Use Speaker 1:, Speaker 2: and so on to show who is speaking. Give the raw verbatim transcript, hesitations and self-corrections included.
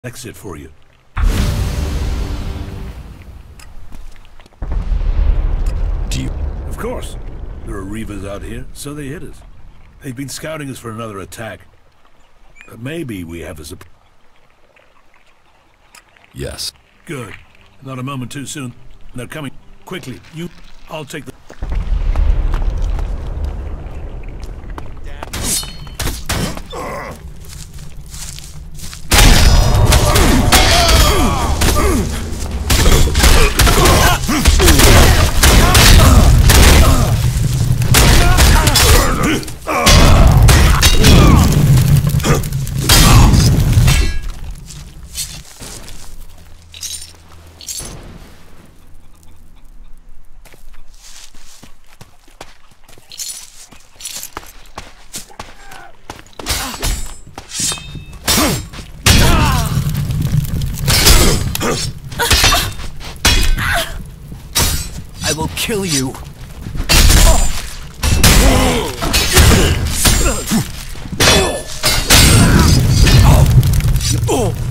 Speaker 1: exit for you.
Speaker 2: Do you?
Speaker 1: Of course. There are Reavers out here, so they hit us. They've been scouting us for another attack. But maybe we have a surprise.
Speaker 2: Yes.
Speaker 1: Good. Not a moment too soon. They're coming. Quickly. You... I'll take the...
Speaker 2: I will kill you.
Speaker 3: Oh!